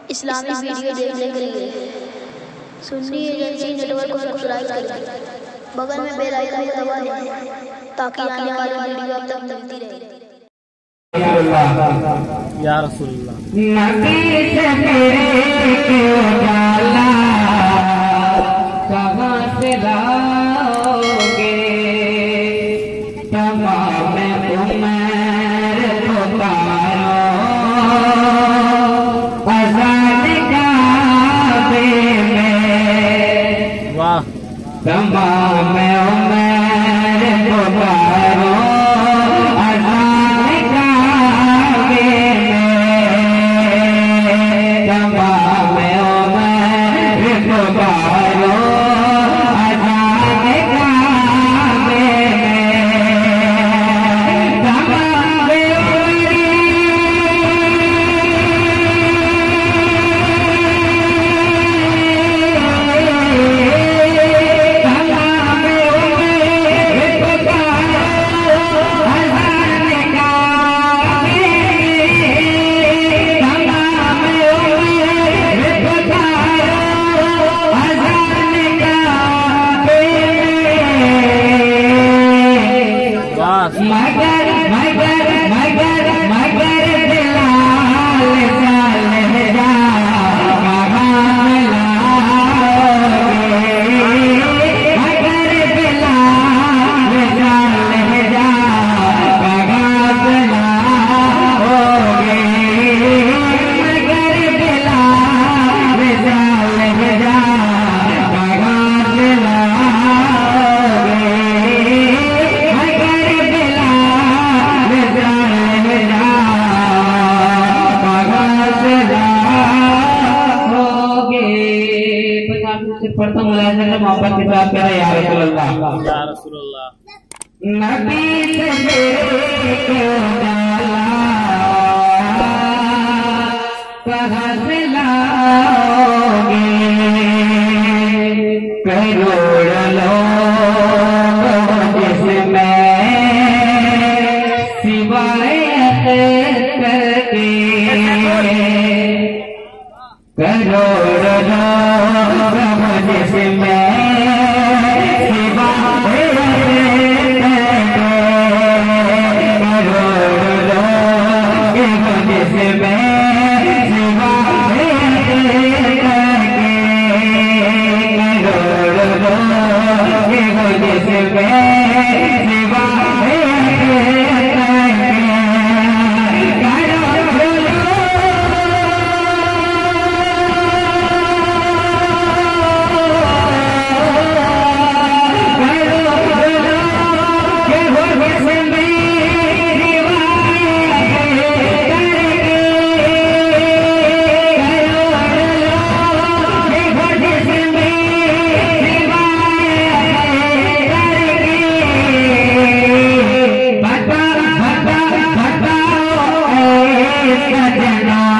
Islamic video देखने के लिए सुन्नी एजेंसी नेटवर्क को सब्सक्राइब करें, बगल में बेल आइकन को दबा दें ताकि आने वाली वीडियो आप तक मिलती रहे। या रसूलुल्लाह नबी से मेरे क्यों डाला, कहाँ से लाओगे तमाम उम्र पुकारो, अज़ान काबे में वाह तमाम उम्र पुकारो, पढ़ता मुलाज़ा का मोहब्बत के साथ कह या रसूलुल्लाह या रसूलुल्लाह नबी से मेरे क्यों डाला, कहाँ से लाओगे करोड़ लोग जिसमें सिवाय करके, करोड़ लोग जिसमें जना